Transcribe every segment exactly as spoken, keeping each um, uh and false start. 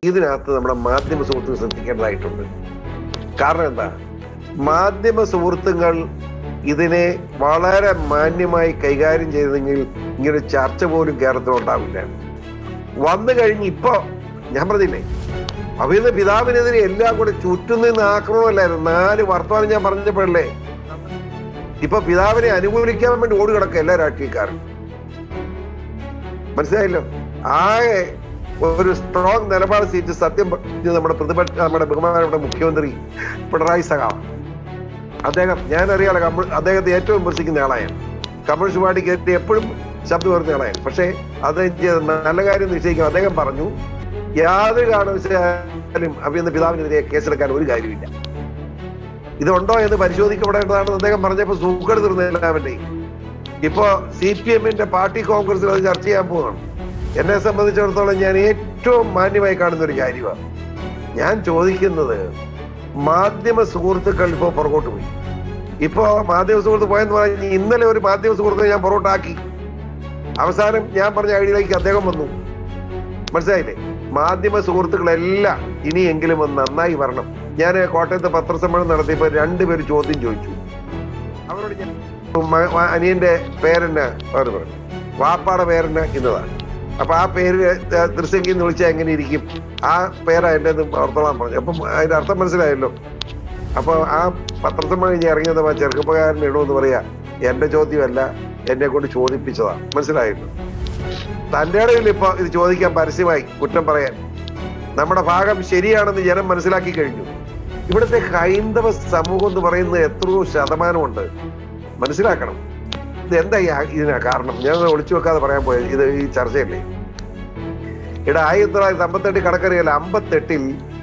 ഇതിനകത്ത് നമ്മുടെ മാധ്യമ സുഹൃത്തുക്കൾ ശ്രദ്ധിക്കേണ്ടതായിട്ടുണ്ട്. കാരണം എന്താ, മാധ്യമ സുഹൃത്തുക്കൾ ഇതിനെ വളരെ മാന്യമായി കൈകാര്യം ചെയ്തെങ്കിൽ ഇങ്ങനെ ചർച്ച പോലും കേരളത്തിലുണ്ടാവില്ല. വന്നു കഴിഞ്ഞ് ഇപ്പൊ ഞാൻ പറഞ്ഞില്ലേ, അഭിനന്ദ പിതാവിനെതിരെ എല്ലാം കൂടെ ചുറ്റും നിന്ന് ആക്രമണമല്ലായിരുന്നു. നാല് വർത്തമാനം ഞാൻ പറഞ്ഞപ്പോഴല്ലേ ഇപ്പൊ പിതാവിനെ അനുകൂലിക്കാൻ വേണ്ടി ഓടി കിടക്കുക എല്ലാ രാഷ്ട്രീയക്കാരും. മനസ്സിലായല്ലോ? ആകെ ഒരു സ്ട്രോങ് നിലപാട് സ്വീകരിച്ച് സത്യം നമ്മുടെ പ്രതിപക്ഷ നമ്മുടെ ബഹുമാനപ്പെട്ട മുഖ്യമന്ത്രി പിണറായി സഖാവ് അദ്ദേഹം, ഞാൻ അറിയാലോ കമ്മ്യൂ അദ്ദേഹത്തെ ഏറ്റവും വിമർശിക്കുന്ന ആളായാണ്. കമ്മ്യൂണിസ്റ്റ് പാർട്ടിക്ക് എപ്പോഴും ശബ്ദം ഉയർന്ന ആളായാണ്. പക്ഷേ അദ്ദേഹം നല്ല കാര്യം നിശ്ചയിക്കും. അദ്ദേഹം പറഞ്ഞു, യാതൊരു കാരണവശാലും അഭിനന്ദ പിതാവിനെതിരെ കേസെടുക്കാൻ ഒരു കാര്യമില്ല. ഇതുണ്ടോ എന്ന് പരിശോധിക്കപ്പെടേണ്ടതാണെന്ന് അദ്ദേഹം പറഞ്ഞപ്പോൾ സൂക്കേട് തീർന്നില്ലാവട്ടെ. ഇപ്പോ സി പി എമ്മിന്റെ പാർട്ടി കോൺഗ്രസിൽ അത് ചർച്ച ചെയ്യാൻ പോവുകയാണ്. എന്നെ സംബന്ധിച്ചിടത്തോളം ഞാൻ ഏറ്റവും മാന്യമായി കാണുന്ന ഒരു കാര്യമാണ്. ഞാൻ ചോദിക്കുന്നത്, മാധ്യമ സുഹൃത്തുക്കൾ ഇപ്പോ പുറകോട്ട് പോയി. ഇപ്പോ മാധ്യമ സുഹൃത്ത് പോയെന്ന് പറഞ്ഞാൽ ഇന്നലെ ഒരു മാധ്യമ സുഹൃത്തെ ഞാൻ പുറകോട്ടാക്കി. അവസാനം ഞാൻ പറഞ്ഞ ഐഡിയയിലേക്ക് അദ്ദേഹം വന്നു. മനസ്സിലായില്ലേ? മാധ്യമ സുഹൃത്തുക്കളെല്ലാം ഇനിയെങ്കിലും ഒന്ന് നന്നായി വരണം. ഞാൻ കോട്ടയത്ത് പത്രസമ്മേളനം നടത്തിയപ്പോൾ രണ്ടുപേര് ചോദ്യം ചോദിച്ചു. അവരോട് ഞാൻ അനിയന്റെ പേരെന്നെ അവർ പറഞ്ഞു, വാപ്പാടെ പേരെന്നെ ഇന്നതാണ്. അപ്പൊ ആ പേര് ദൃശ്യങ്കിൽ നിന്ന് വിളിച്ചാൽ എങ്ങനെ ഇരിക്കും? ആ പേരാ എൻ്റെ ഓർത്തോളാൻ പറഞ്ഞു. അപ്പം അതിന്റെ അർത്ഥം മനസ്സിലായല്ലോ. അപ്പൊ ആ പത്രസമ്മേളനം ഞാൻ ഇറങ്ങിയത് ചെറുപ്പക്കാരൻ ഇടുമെന്ന് പറയാ, എന്റെ ചോദ്യമല്ല, എന്നെ കൊണ്ട് ചോദിപ്പിച്ചതാ. മനസ്സിലായല്ലോ? തന്റെ ഇടയിൽ ഇപ്പൊ ഇത് ചോദിക്കാൻ പരസ്യമായി കുറ്റം പറയാൻ നമ്മുടെ ഭാഗം ശരിയാണെന്ന് ജനം മനസ്സിലാക്കി കഴിഞ്ഞു. ഇവിടുത്തെ ഹൈന്ദവ സമൂഹം എന്ന് പറയുന്നത് എത്രയോ ശതമാനമുണ്ട്. മനസ്സിലാക്കണം. ഇത് എന്താ ഇതിനാ കാരണം? ഞാൻ ഒളിച്ചു വെക്കാതെ പറയാൻ പോയത് ഇത് ഈ ചർച്ചയല്ലേ. ഇവിടെ ആയിരത്തി തൊള്ളായിരത്തി അമ്പത്തെട്ടിൽ കണക്കറിയല്ല, അമ്പത്തെട്ടിൽ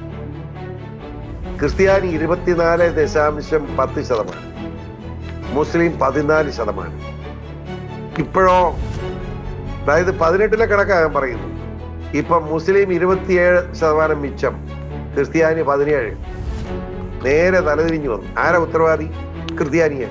ക്രിസ്ത്യാനി ഇരുപത്തിനാല് ദശാംശം പത്ത് ശതമാനം, മുസ്ലിം പതിനാല് ശതമാനം. ഇപ്പോഴോ, അതായത് പതിനെട്ടിലെ കണക്കാണ് പറയുന്നു. ഇപ്പൊ മുസ്ലിം ഇരുപത്തിയേഴ് ശതമാനം മിച്ചം, ക്രിസ്ത്യാനി പതിനേഴ്. നേരെ തലതിരിഞ്ഞു വന്നു. ആരാ ഉത്തരവാദി? ക്രിസ്ത്യാനിയെ.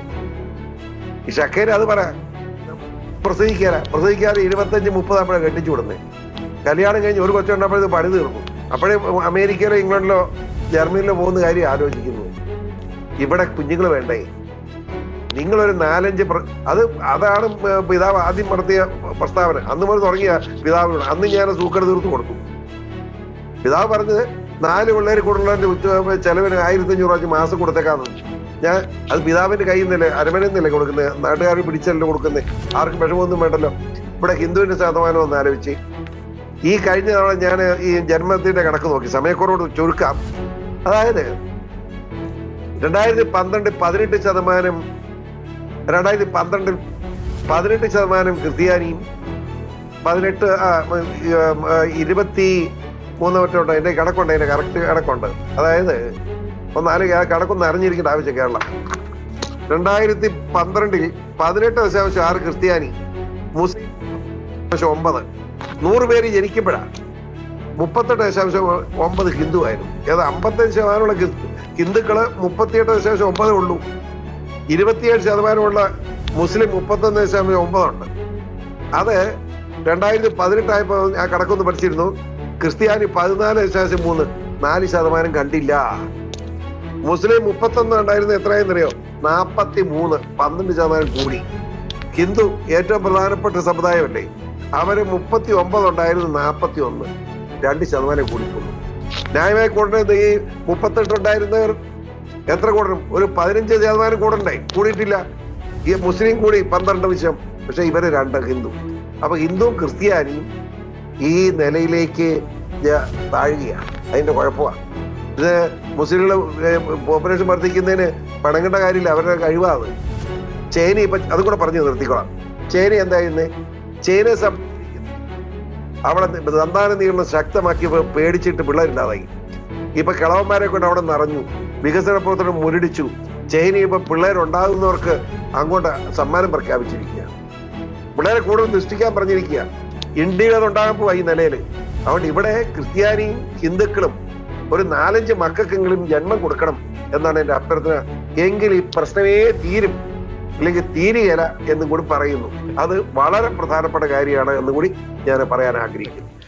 ഈ ഷക്കേര് അത് പറ പ്രസവിക്കാനാ പ്രസവിക്കാതെ ഇരുപത്തഞ്ച് മുപ്പതാകുമ്പോഴേ കെട്ടിച്ചു വിടുന്നേ. കല്യാണം കഴിഞ്ഞ് ഒരു കൊച്ചുണ്ടപ്പോഴത് പണി തീർന്നു. അപ്പോഴേ അമേരിക്കയിലോ ഇംഗ്ലണ്ടിലോ ജർമ്മനിയിലോ പോകുന്ന കാര്യം ആലോചിക്കുന്നു. ഇവിടെ കുഞ്ഞുങ്ങൾ വേണ്ടേ? നിങ്ങളൊരു നാലഞ്ച് അത് അതാണ് പിതാവ് ആദ്യം നടത്തിയ പ്രസ്താവന. അന്ന് മുതൽ തുടങ്ങിയ പിതാവിനോട് അന്ന് ഞാൻ സൂക്കട് തീർത്ത് കൊടുത്തു. പിതാവ് പറഞ്ഞത് നാല് പിള്ളേർ കൂടുതൽ ചെലവിന് ആയിരത്തി അഞ്ഞൂറ് വെച്ച് മാസം കൊടുത്തേക്കാന്ന്. ഞാൻ അത് പിതാവിന്റെ കയ്യിൽ നിന്നല്ലേ അരമനന്നല്ലേ കൊടുക്കുന്നത്, നാട്ടുകാർ പിടിച്ചല്ലേ കൊടുക്കുന്നത്. ആർക്കും വിഷമമൊന്നും വേണ്ടല്ലോ. ഇവിടെ ഹിന്ദുവിന്റെ ശതമാനം ഒന്ന് ആലോചിച്ച്, ഈ കഴിഞ്ഞ തവണ ഞാൻ ഈ ജന്മത്തിന്റെ കണക്ക് നോക്കി, സമയക്കുറവോട് ചുരുക്കാം. അതായത് രണ്ടായിരത്തി പന്ത്രണ്ട് പതിനെട്ട് ശതമാനം രണ്ടായിരത്തി പന്ത്രണ്ടിൽ പതിനെട്ട് ശതമാനം ക്രിസ്ത്യാനിയും പതിനെട്ട് ഇരുപത്തി മൂന്ന് മറ്റുണ്ട്. എന്റെ കണക്കുണ്ട്, അതിന്റെ കറക്റ്റ് കണക്കുണ്ട്. അതായത് ഒന്നാല് കണക്കൊന്ന് അറിഞ്ഞിരിക്കേണ്ട ആവശ്യം കേരളം. രണ്ടായിരത്തി പന്ത്രണ്ടിൽ പതിനെട്ട് ദശാംശം ആറ് ക്രിസ്ത്യാനി, മുസ്ലിം ദശാംശം ഒമ്പത്. നൂറ് പേര് ജനിക്കുമ്പോഴാണ് മുപ്പത്തെട്ട് ദശാംശം ഒമ്പത് ഹിന്ദു ആയിരുന്നു. ഏത് അമ്പത്തഞ്ച് ശതമാനമുള്ള ഹിന്ദുക്കള് മുപ്പത്തിയെട്ട് ദശാംശം ഒമ്പതേ ഉള്ളൂ. ഇരുപത്തിയേഴ് ശതമാനമുള്ള മുസ്ലിം മുപ്പത്തൊന്ന് ദശാംശം ഒമ്പതുണ്ട്. അത് രണ്ടായിരത്തി പതിനെട്ടായപ്പോ ആ കണക്കൊന്ന് പഠിച്ചിരുന്നു. ക്രിസ്ത്യാനി പതിനാല് ദശാംശം മൂന്ന്, നാല് ശതമാനം കണ്ടില്ല. മുസ്ലിം മുപ്പത്തൊന്ന് ഉണ്ടായിരുന്ന എത്രയെന്നറിയോ? നാപ്പത്തി മൂന്ന്, പന്ത്രണ്ട് ശതമാനം കൂടി. ഹിന്ദു ഏറ്റവും പ്രധാനപ്പെട്ട സമുദായമല്ലേ, അവര് മുപ്പത്തി ഒമ്പത് ഉണ്ടായിരുന്നു, നാപ്പത്തി ഒന്ന്, രണ്ട് ശതമാനം കൂടിക്കൊള്ളു. ന്യായമായി കൂടേണ്ടത് ഈ മുപ്പത്തെട്ട് ഉണ്ടായിരുന്നവർ എത്ര കൂടണം? ഒരു പതിനഞ്ച് ശതമാനം കൂടണ്ടേ? കൂടിയിട്ടില്ല. ഈ മുസ്ലിം കൂടി പന്ത്രണ്ട് വിശം, പക്ഷെ ഇവര് രണ്ട് ഹിന്ദു. അപ്പൊ ഹിന്ദുവും ക്രിസ്ത്യാനിയും ഈ നിലയിലേക്ക് താഴുകയാണ്. അതിന്റെ കുഴപ്പമാണ്. ഇത് മുസ്ലിങ്ങൾ പോപ്പുലേഷൻ വർദ്ധിക്കുന്നതിന് പണങ്ങേണ്ട കാര്യമില്ല, അവരുടെ കഴിവാണ്. ചൈന ഇപ്പൊ അതും കൂടെ പറഞ്ഞു നിർത്തിക്കോളാം. ചൈന എന്തായിരുന്നേ? ചൈനയെ സംബന്ധിച്ചിരിക്കുന്നു, അവിടെ സന്താന നിയന്ത്രണം ശക്തമാക്കി പേടിച്ചിട്ട് പിള്ളേരുണ്ടാതായി. ഇപ്പൊ കിളവന്മാരെ കൊണ്ട് അവിടെ നിറഞ്ഞു, വികസന പ്രവർത്തനം മുരടിച്ചു. ചൈന ഇപ്പൊ പിള്ളേരുണ്ടാകുന്നവർക്ക് അങ്ങോട്ട് സമ്മാനം പ്രഖ്യാപിച്ചിരിക്കുക, പിള്ളേരെ കൂടുതൽ സൃഷ്ടിക്കാൻ പറഞ്ഞിരിക്കുക. ഇന്ത്യയിൽ അതുണ്ടാകാൻ പോവാ ഈ നിലയിൽ. അതുകൊണ്ട് ഇവിടെ ക്രിസ്ത്യാനിയും ഹിന്ദുക്കളും ഒരു നാലഞ്ച് മക്കൾക്കെങ്കിലും ജന്മം കൊടുക്കണം എന്നാണ് എന്റെ അഭ്യർത്ഥന. എങ്കിൽ ഈ പ്രശ്നമേ തീരും, അല്ലെങ്കിൽ തീരുകയില്ല എന്നും കൂടി പറയുന്നു. അത് വളരെ പ്രധാനപ്പെട്ട കാര്യമാണ് എന്നും കൂടി ഞാൻ പറയാൻ ആഗ്രഹിക്കുന്നു.